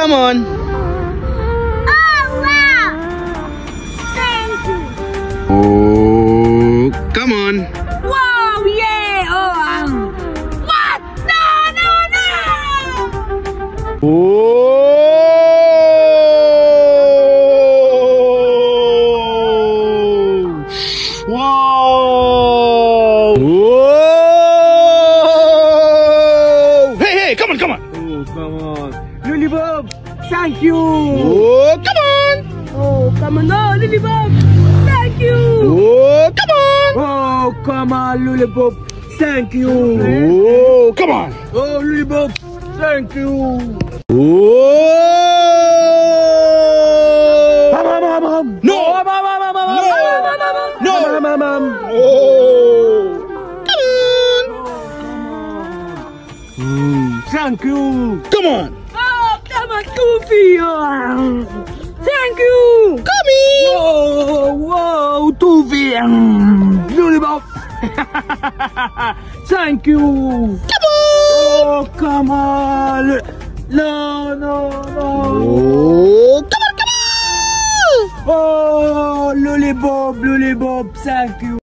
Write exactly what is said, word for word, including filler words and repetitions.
Come on. Oh wow! Thank you. Oh, come on. Wow! Yeah! Oh, um, what? No! No! No! Oh! Wow! Whoa! Hey, hey, come on, come on! Oh, come on. Lollipop, thank you. Oh, come on! Oh, come on. No, Lollipop, thank you. Oh, come on! Oh, come on, Lollipop, thank you. Oh, come on! Oh, Lollipop, thank you. Oh! Mom, mom, mom, mom. No! Oh, mom, mom, mom, mom, No! No! mom, mom, mom. Oh! Mm, thank you. Come on! Oh, come on, Goofy. Oh, thank you. Come in! Whoa, whoa, Goofy. Mm, Lollipop. Thank you. Come on! Oh, come on. No, no, no. Oh, come on, come on! Oh, Lollipop, Lollipop, thank you.